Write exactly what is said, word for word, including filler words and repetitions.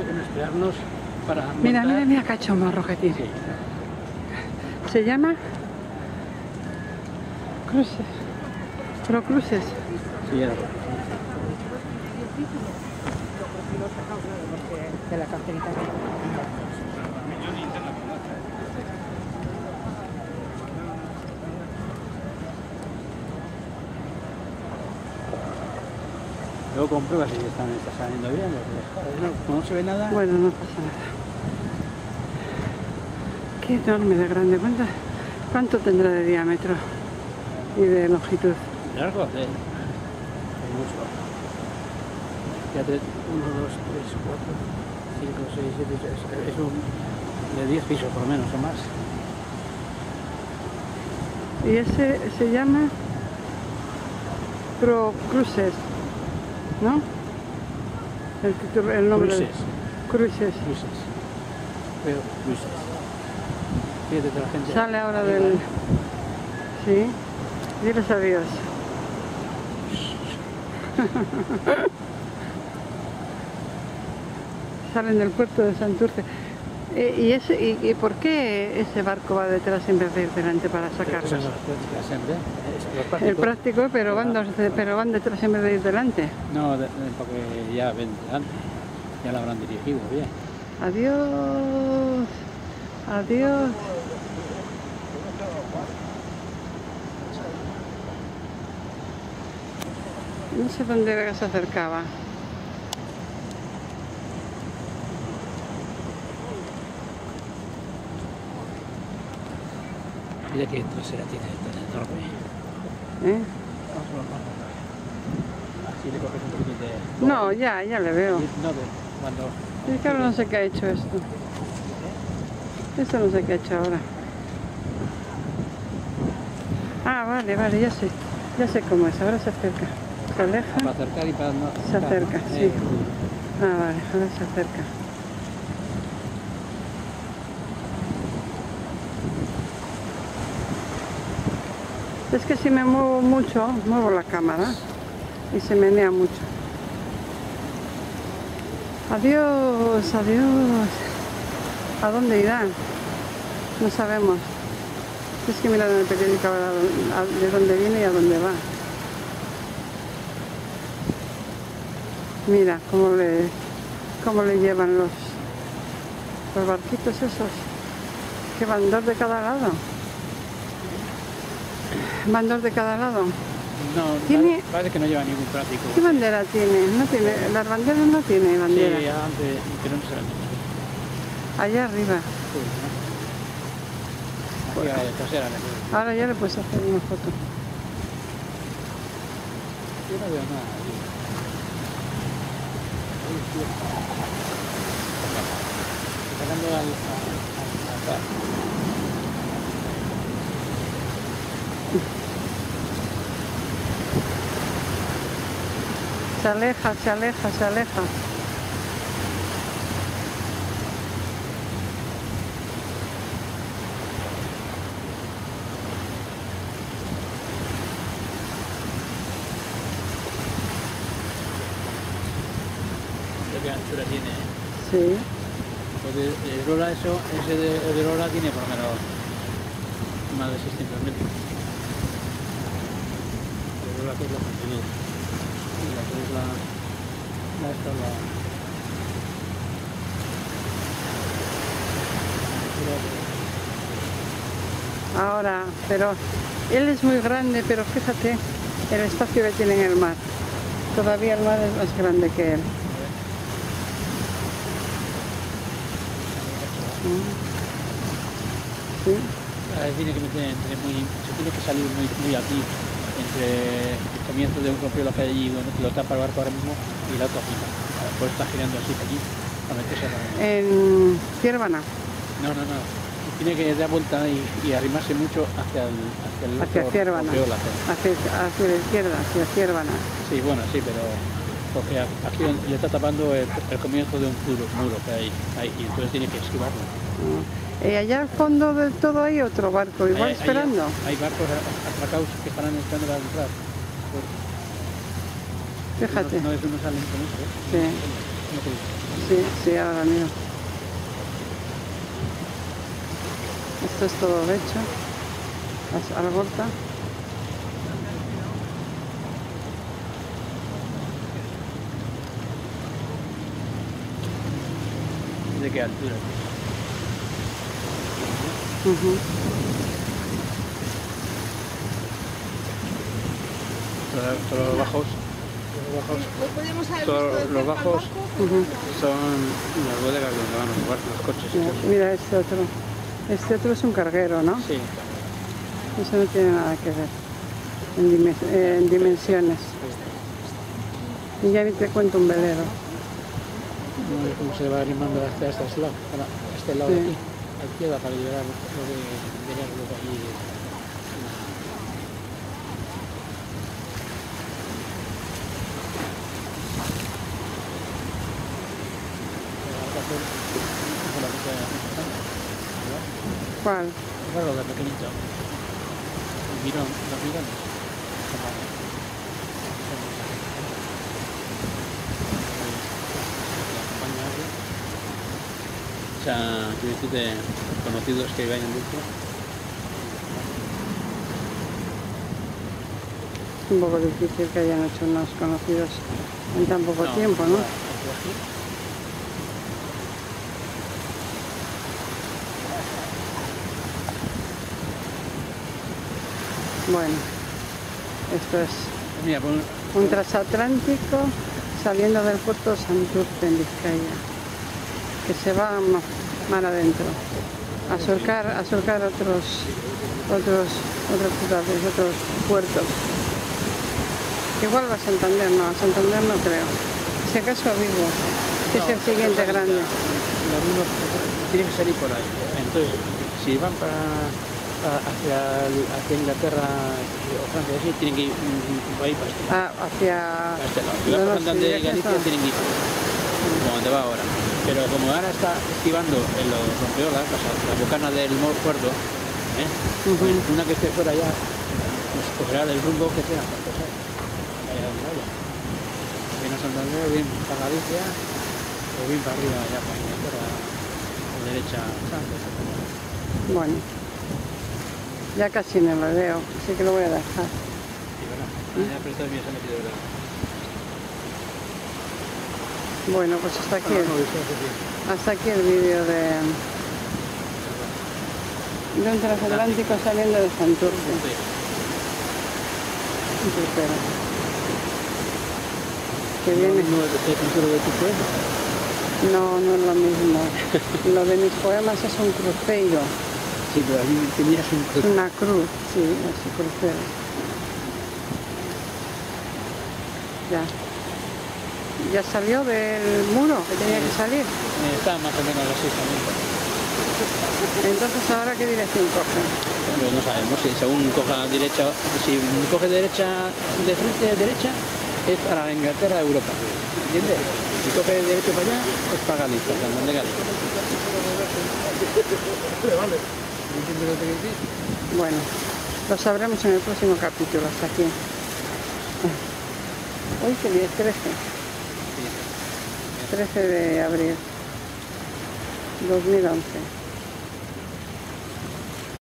bueno, esperarnos para montar. Mira, mira, mira, cachomorro que tiene. Sí. Se llama Cruces. Pro Cruces. Sí, era. De la carterita. Luego comprueba si están, está saliendo bien, porque no, como no se ve nada. Bueno, no pasa nada. Qué enorme de grande. ¿Cuánto, cuánto tendrá de diámetro y de longitud? Largo, de, de mucho. Fíjate, uno, dos, tres, cuatro, cinco, seis, siete, es, es un de diez pisos por lo menos o más. Y ese se llama Pro Cruces, ¿no? El, título, el nombre. Cruces. Cruces. Cruces. Pero cruces. Fíjate que la gente. Sale ahora del. Sí. Diles adiós. Salen del puerto de Santurce. Eh, ¿Y, ese, y, ¿Y por qué ese barco va detrás en vez de ir delante para sacarlos? Eso es lo práctico siempre. Es lo El práctico, pero van, dos, pero van detrás en vez de ir delante. No, de, de, porque ya ven delante. Ya la habrán dirigido bien. Adiós. Adiós. No sé dónde se acercaba. Mira qué trasera tiene tan enorme. ¿Eh? Así le coges un poquito de... No, ya, ya le veo. No, de cuando... Es que ahora no sé qué ha hecho esto. Esto no sé qué ha hecho ahora. Ah, vale, vale, ya sé. Ya sé cómo es. Ahora se acerca. Se aleja. Para acercar y para no... Se acerca, sí. Eh, Ah, vale, ahora se acerca. Es que si me muevo mucho, muevo la cámara y se menea mucho. Adiós, adiós. ¿A dónde irán? No sabemos. Es que mirar en el periódico ahora de dónde viene y a dónde va. Mira cómo le, cómo le llevan los, los barquitos esos. Que van dos de cada lado. Van dos de cada lado. No, ¿Tiene... parece que no lleva ningún práctico. ¿Qué bandera tiene? No tiene, las banderas no tiene bandera. Sí, antes, pero no se la Allá arriba. sí, ¿no? Aquí a la trasera. Ahora ya le puedes hacer una foto. Yo no veo nada aquí. Ahí sí. Sacando al... al, al Se aleja, se aleja, se aleja. ¿Qué anchura tiene? Sí. Porque el Rola, eso, ese de, el de Rola tiene por lo menos más de seiscientos metros. El Rola que es la longitud. Y la que es la... la esta la... Ahora, pero él es muy grande, pero fíjate el espacio que tiene en el mar. Todavía el mar es más grande que él. Sí. Ah, tiene que meter entre muy, se tiene que salir muy, muy aquí, entre el comienzo de un rompeo que hay allí, donde lo tapa el barco ahora mismo, y la otra fila. Pues está girando así aquí, para meterse a la... En Ciervana. No, no, no. Tiene que dar vuelta y, y arrimarse mucho hacia el... Hacia, el Hacia otro Ciervana. rompeo láser. Hacia, hacia la izquierda, hacia Ciervana. Sí, bueno, sí, pero... Porque aquí le está tapando el, el comienzo de un muro, muro que hay, hay, y entonces tiene que esquivarlo. Y allá al fondo del todo hay otro barco, igual hay, esperando. Hay, hay barcos atracados que estarán esperando a entrar. Fíjate. No, no es uno salen con eso, ¿eh? Sí. No te digo. Sí, sí, ahora miro. Esto es todo hecho. A la corta. ¿De qué altura? Uh-huh. Todos los bajos, los bajos, ¿Podemos haber todos visto de los cerca el bajos barco? Uh-huh. son las bodegas donde van los, bar- los coches. Mira, estos. mira este otro. Este otro es un carguero, ¿no? Sí, Eso no tiene nada que ver en, dimen- eh, en dimensiones. Y ya ni te cuento un velero. no sé cómo se va animando hasta este lado, para este lado Sí. de aquí, a la izquierda, para liberar lo de llegar luego allí. ¿Cuál? Claro, de pequeñito. El mirón, los mirones. O sea, quiero decirte, conocidos que vayan dentro. Es un poco difícil que hayan hecho unos conocidos en tan poco No, tiempo, ¿no? aquí. Bueno, esto es Mira, pon, un transatlántico saliendo del puerto de Santurce, en Vizcaya, que se va ma- mar adentro a surcar, a surcar otros, otros, otras ciudades, otros puertos. Igual va a Santander, no, a Santander no creo. Si acaso a Vigo, que es el siguiente grande. Lo mismo tiene que salir por ahí. Entonces, si van para a- hacia, el- hacia Inglaterra o Francia, así, tienen que ir mm, mm, por ahí para este lado. Ah, hacia... Para este lado. Si vas por Donosti, Santander y ya que Galicia, está. tienen que ir como donde va ahora. Pero como ahora está esquivando en los rompeolas, o sea, la bocana del mo- puerto, ¿eh? Ujú. Pues una que esté fuera ya, pues cogerá el rumbo que sea. Pues, ¿eh? Vaya donde vaya. Bien a Santander, bien para Galicia, o bien para arriba, ya para Inglaterra, o derecha, Francia, etcétera. Bueno, ya casi no lo veo, así que lo voy a dejar. Y bueno, ya prestado mi se ha metido el Bueno, pues hasta aquí, no, no, eso hace tiempo. hasta aquí el vídeo de, de un transatlántico saliendo de Santurce. Sí. Un crucero. Que No, viene. no es el crucero de tu pueblo. No, no es lo mismo. Lo de mis poemas es un cruceiro, Sí, pero allí tenías un crucero. una cruz, sí, es un crucero. Ya. Ya salió del muro que tenía que salir. Eh, Está más o menos así también. Entonces, ¿ahora qué dirección coge? Pero no sabemos si según coja derecha, si coge derecha de frente derecha es para Inglaterra, Europa. ¿Entiendes? Si coge derecho para allá es para Galicia, Santander, Galicia. ¿Entiendes lo que quiero decir? Bueno, lo sabremos en el próximo capítulo. Hasta aquí. Hoy que día es trece. trece de abril dos mil once.